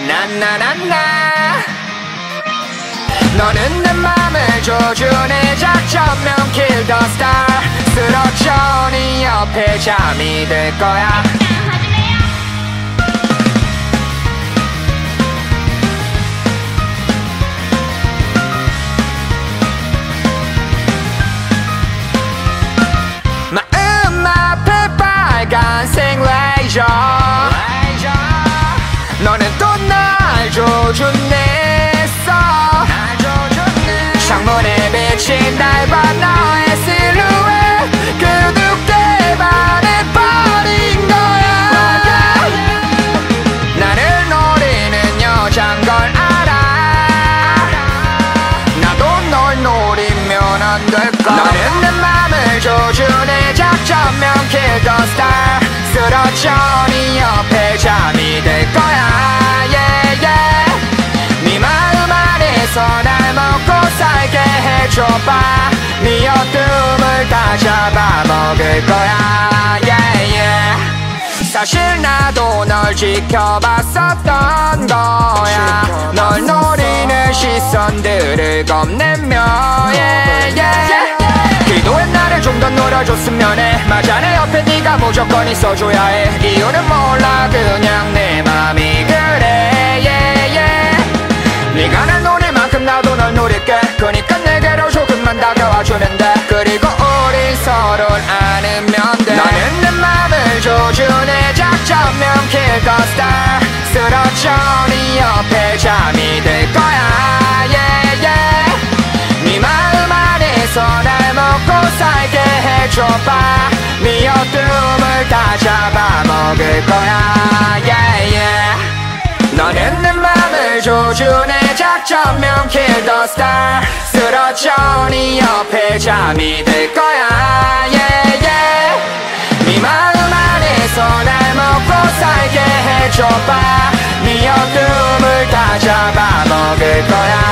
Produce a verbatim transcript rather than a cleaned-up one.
나나나나 너는 내 맘을 조준해 작전명 kill the star 쓰러져 네 옆에 잠이 들 거야 마음 앞에 빨간색 레이저 너는 또 날 조준했어 창문에 비친 낡은 너의 실루엣 그 두께 반해버린 거야 나를 노리는 여잔 걸 알아 나도 널 노리면 안 될까 너는 내 맘을 조준해 작전명 kill the star 쓰러져 네 옆에 잠이 들 거야 yeah, yeah. 네 마음 안에서 날 먹고 살게 해줘봐 네 어둠을 다 잡아먹을 거야 yeah, yeah. 사실 나도 널 지켜봤었던 거야 널 노리는 시선들을 겁내며 yeah, yeah. 기도해 나를 좀 더 놀아줬으면 해 맞아 내 옆에 네가 무조건 있어줘야 해 이유는 몰라 그냥 내 맘이 그래 yeah, yeah. 네가 날 노릴 만큼 나도 널 노릴게 그니까 내게로 조금만 다가와주면 돼 그리고 우린 서로를 안으면 돼 너는 내 맘을 조준해 작전명 kill the star 쓰러져 네 옆에 잠이 들 거야 yeah, yeah. 네 마음 안에서 날 먹고 살게 해줘봐 네 어둠을 다 잡아먹을 거야 yeah, yeah. 너는 내 맘을 조준해 작전명 kill the star 쓰러져 네 옆에 잠이 들 거야 yeah, yeah. 네 마음 안에서 날 먹고 살게 해줘봐 네 어둠을 다 잡아먹을 거야